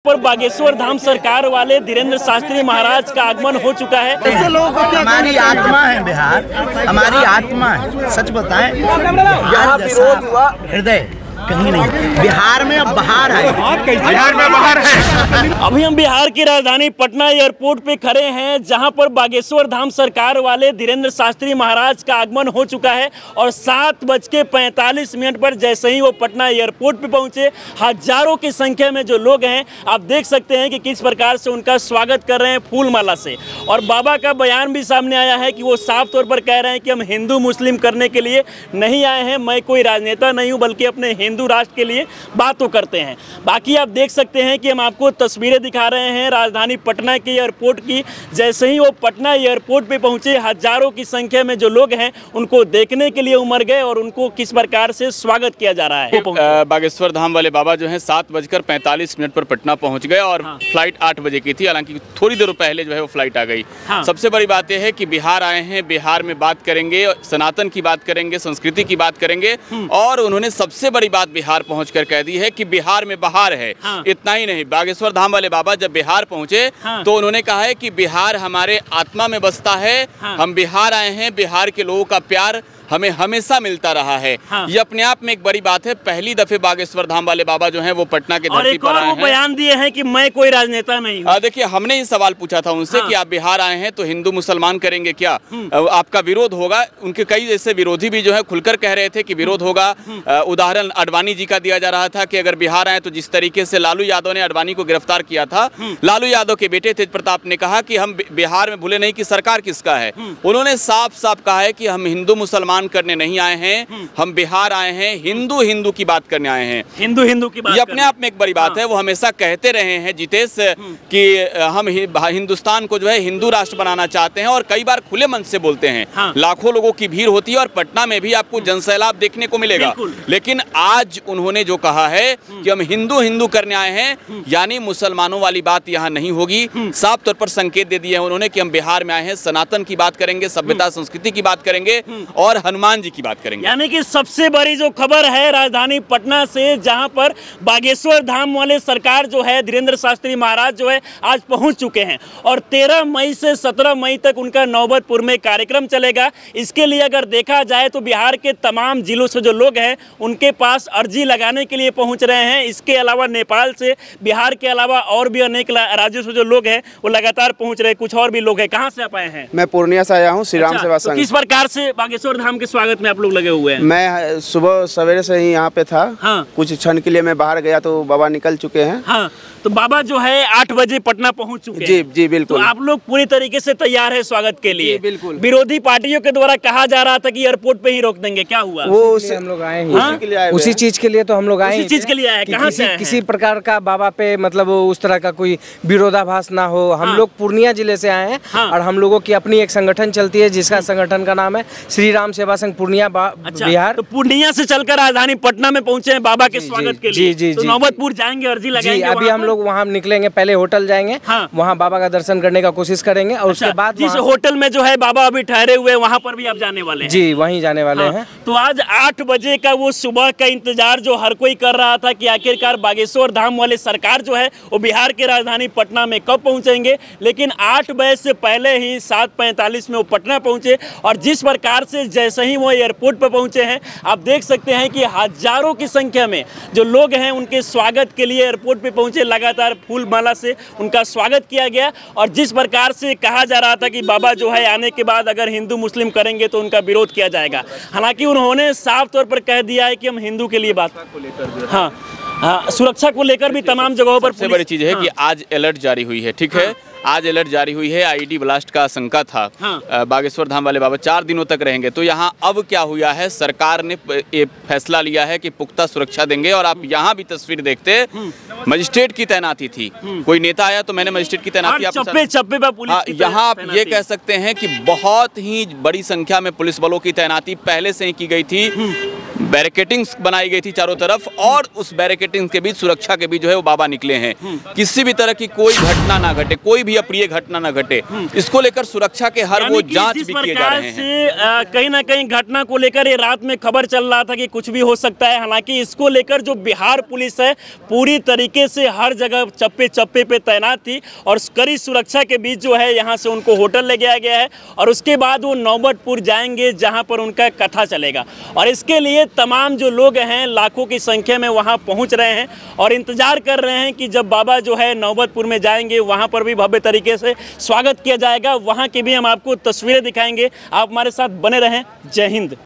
पर बागेश्वर धाम सरकार वाले धीरेन्द्र शास्त्री महाराज का आगमन हो चुका है। ऐसे लोगों को हमारी आत्मा है बिहार, हमारी आत्मा है। सच बताएं, यहाँ विरोध हुआ, हृदय कहीं नहीं। बिहार में अब बाहर है, बिहार में बाहर है। अभी हम बिहार की राजधानी पटना एयरपोर्ट पे खड़े हैं, जहां पर बागेश्वर धाम सरकार वाले धीरेन्द्र शास्त्री महाराज का आगमन हो चुका है और 7:45 पर जैसे ही वो पटना एयरपोर्ट पे पहुंचे, हजारों की संख्या में जो लोग हैं आप देख सकते हैं कि किस प्रकार से उनका स्वागत कर रहे हैं फूल माला से। और बाबा का बयान भी सामने आया है कि वो साफ तौर पर कह रहे हैं कि हम हिंदू मुस्लिम करने के लिए नहीं आए हैं, मैं कोई राजनेता नहीं हूँ, बल्कि अपने हिंदू राष्ट्र के लिए बात तो करते हैं। बाकी आप देख सकते हैं कि हम आपको तस्वीरें दिखा रहे हैं राजधानी पटना के एयरपोर्ट की। जैसे ही वो पटना एयरपोर्ट पे पहुंचे, हजारों की संख्या में जो लोग हैं उनको देखने के लिए उमड़ गए और उनको किस प्रकार से स्वागत किया जा रहा है। बागेश्वर धाम वाले बाबा जो है 7:45 पर पटना पहुंच गए और फ्लाइट 8 बजे की थी, हालांकि थोड़ी देर पहले जो है वो फ्लाइट आ गई। सबसे बड़ी बात यह है कि बिहार आए हैं, बिहार में बात करेंगे, सनातन की बात करेंगे, संस्कृति की बात करेंगे, और उन्होंने सबसे बड़ी बात बिहार पहुंचकर कह दी है कि बिहार में बाहर है। इतना ही नहीं, बागेश्वर धाम वाले बाबा जब बिहार पहुंचे तो उन्होंने कहा है कि बिहार हमारे आत्मा में बसता है, हम बिहार आए हैं, बिहार के लोगों का प्यार हमें हमेशा मिलता रहा है। ये अपने आप में एक बड़ी बात है। पहली दफे बागेश्वर धाम वाले बाबा जो हैं वो पटना के धरती पर आए हैं। बयान दिए हैं कि मैं कोई राजनेता नहीं हूं। देखिए, हमने ये सवाल पूछा था उनसे कि आप बिहार आए हैं तो हिंदू मुसलमान करेंगे क्या, आपका विरोध होगा। उनके कई ऐसे विरोधी भी जो है खुलकर कह रहे थे कि विरोध होगा। उदाहरण अडवाणी जी का दिया जा रहा था कि अगर बिहार आए तो जिस तरीके से लालू यादव ने अडवाणी को गिरफ्तार किया था, लालू यादव के बेटे तेज प्रताप ने कहा कि हम बिहार में भूले नहीं कि सरकार किसका है। उन्होंने साफ साफ कहा है कि हम हिंदू मुसलमान करने नहीं आए हैं, हम बिहार आए हैं, हिंदू हिंदू की बात करने आए हैं। हिंदू हिंदू की बात, ये अपने आप में एक बड़ी बात है। वो हमेशा कहते रहे हैं जितेश कि हम हिंदुस्तान को जो है हिंदू राष्ट्र बनाना चाहते हैं, और कई बार खुले मन से बोलते हैं। लाखों लोगों की भीड़ होती है और पटना में भी आपको जनसैलाब देखने को मिलेगा। लेकिन आज उन्होंने जो कहा है कि हम हिंदू हिंदू करने आए हैं, यानी मुसलमानों वाली बात यहाँ नहीं होगी। साफ तौर पर संकेत दे दिए हैं उन्होंने कि हम बिहार में आए हैं, सनातन की बात करेंगे, सभ्यता संस्कृति की बात करेंगे और हनुमान की बात करेंगे। यानी कि सबसे बड़ी जो खबर है राजधानी पटना से, जहां पर बागेश्वर धाम वाले सरकार जो है धीरेन्द्र शास्त्री महाराज जो है आज पहुंच चुके हैं और 13 मई से 17 मई तक उनका नौबतपुर में कार्यक्रम चलेगा। इसके लिए अगर देखा जाए तो बिहार के तमाम जिलों से जो लोग हैं उनके पास अर्जी लगाने के लिए पहुंच रहे हैं। इसके अलावा नेपाल से, बिहार के अलावा और भी अनेक राज्यों से जो लोग हैं वो लगातार पहुंच रहे हैं। कुछ और भी लोग हैं। कहाँ से आप आए हैं? मैं पूर्णिया से आया हूँ, श्री राम सेवा संघ। किस प्रकार से बागेश्वर धाम के स्वागत में आप लोग लगे हुए हैं? मैं सुबह सवेरे से ही यहाँ पे था। कुछ क्षण के लिए मैं बाहर गया तो बाबा निकल चुके हैं। तो बाबा जो है 8 बजे पटना पहुँच चुके हैं। जी बिल्कुल। तो आप लोग पूरी तरीके से तैयार है स्वागत के लिए? बिल्कुल। विरोधी पार्टियों के द्वारा कहा जा रहा था कि एयरपोर्ट पे ही रोक देंगे, क्या हुआ? वो हम लोग आए हैं, उसी चीज के लिए तो हम लोग आए हैं। उसी चीज के लिए आए? कहाँ से? किसी प्रकार का बाबा पे मतलब उस तरह का कोई विरोधाभास ना हो। हम लोग पूर्णिया जिले से आए हैं और हम लोगों की अपनी एक संगठन चलती है जिसका संगठन का नाम है श्री राम सेवा संघ पूर्णिया बिहार। तो पूर्णिया से चलकर राजधानी पटना में पहुंचे हैं बाबा के स्वागत के लिए। जी। तो नौबतपुर जाएंगे, अर्जी लगाएंगे? अभी हम लोग वहाँ निकलेंगे, पहले होटल जाएंगे, वहाँ बाबा का दर्शन करने का कोशिश करेंगे और उसके बाद जिस होटल में जो है बाबा अभी ठहरे हुए हैं वहाँ पर भी आप जाने वाले हैं? जी, वहीं जाने वाले हैं। तो आज 8 बजे का वो सुबह का इंतजार जो हर कोई कर रहा था कि आखिरकार बागेश्वर धाम वाले सरकार जो है वो बिहार के राजधानी पटना में कब पहुंचेंगे, लेकिन 8 बजे से पहले ही 7:45 में वो पटना पहुंचे। और जिस प्रकार से जैसे ही वो एयरपोर्ट पर पहुंचे हैं आप देख सकते हैं कि हजारों की संख्या में जो लोग हैं उनके स्वागत के लिए एयरपोर्ट पे पहुंचे। लगातार फूल माला से उनका स्वागत किया गया और जिस प्रकार से कहा जा रहा था कि बाबा जो है आने के बाद अगर हिंदू मुस्लिम करेंगे तो उनका विरोध किया जाएगा, हालांकि उन्होंने साफ तौर पर कह दिया है कि हम हिंदू के लिए बात सुरक्षा को लेकर भी तमाम जगहों पर। सबसे बड़ी चीज है कि आज अलर्ट जारी हुई है। ठीक है, आज अलर्ट जारी हुई है। आईडी ब्लास्ट का आशंका था। बागेश्वर धाम वाले बाबा 4 दिनों तक रहेंगे। तो यहाँ अब क्या हुआ है, सरकार ने ये फैसला लिया है कि पुख्ता सुरक्षा देंगे। और आप यहाँ भी तस्वीर देखते, मजिस्ट्रेट की तैनाती थी। कोई नेता आया तो मैंने मजिस्ट्रेट की तैनाती यहाँ आप ये कह सकते हैं कि बहुत ही बड़ी संख्या में पुलिस बलों की तैनाती पहले से ही की गई थी। बैरिकेटिंग्स बनाई गई थी चारों तरफ, और उस बैरिकेटिंग के बीच, सुरक्षा के बीच जो है वो बाबा निकले हैं। किसी भी तरह की कोई घटना ना घटे, कोई भी अप्रिय घटना ना घटे, इसको लेकर सुरक्षा के हर वो जांच भी किए जा रहे हैं। कहीं ना कहीं घटना को लेकर ये रात में खबर चल रहा था कि कुछ भी हो सकता है, हालांकि इसको लेकर जो बिहार पुलिस है पूरी तरीके से हर जगह चप्पे चप्पे पे तैनात थी और कड़ी सुरक्षा के बीच जो है यहाँ से उनको होटल ले गया गया है और उसके बाद वो नौबतपुर जाएंगे जहाँ पर उनका कथा चलेगा। और इसके लिए तमाम जो लोग हैं लाखों की संख्या में वहाँ पहुँच रहे हैं और इंतजार कर रहे हैं कि जब बाबा जो है नौबतपुर में जाएंगे वहाँ पर भी भव्य तरीके से स्वागत किया जाएगा। वहाँ की भी हम आपको तस्वीरें दिखाएंगे, आप हमारे साथ बने रहें। जय हिंद।